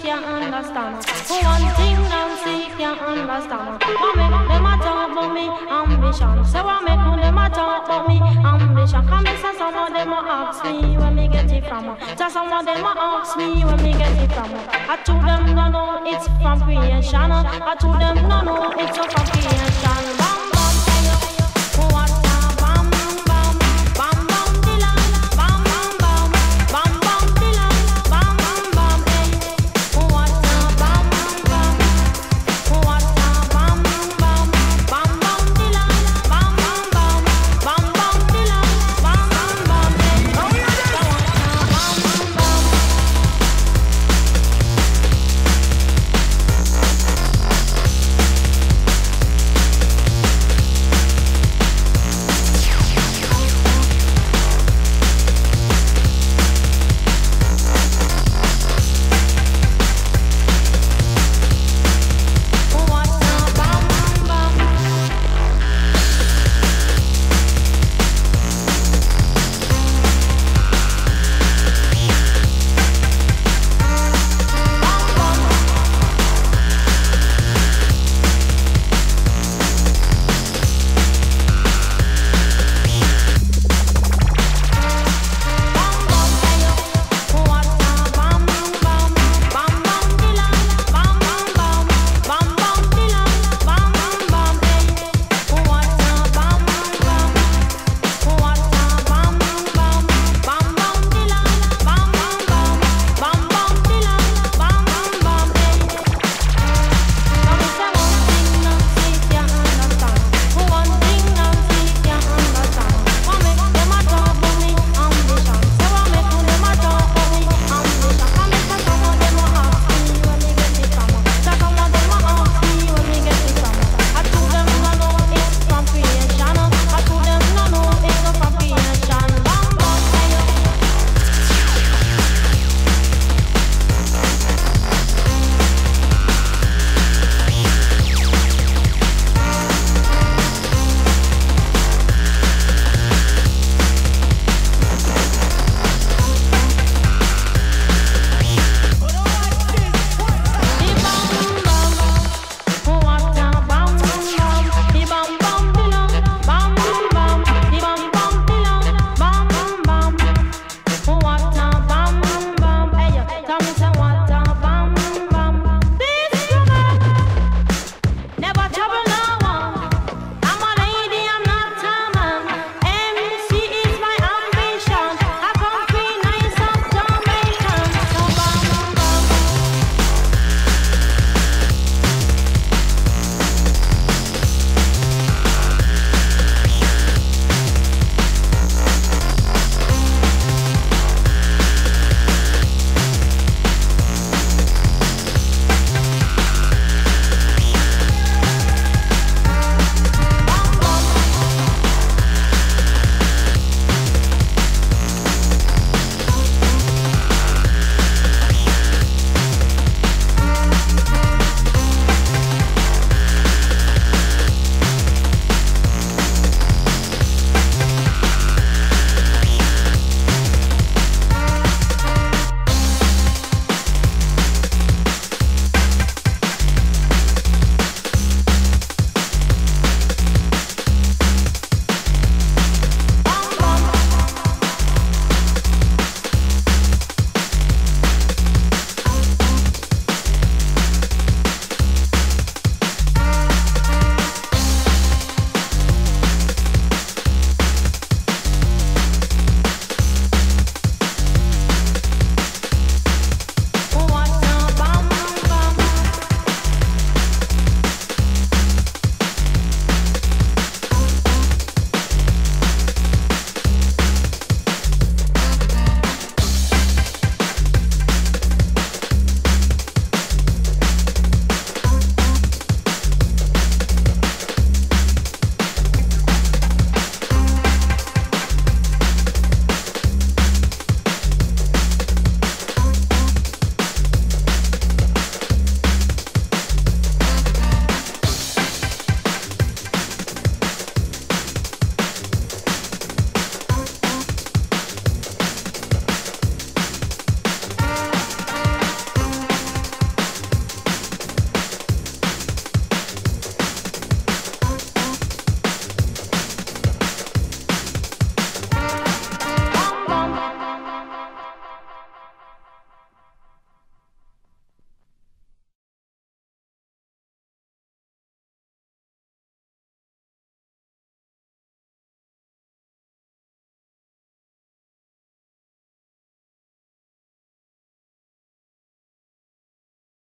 can't understand. For one thing Nancy can't understand. What make them a talk about me ambition? Say what make them a talk about me ambition? Come me say some of them a ask me where me get it from. Just some of them a ask me where me get it from. I told them no it's from creation. I told them no it's from creation.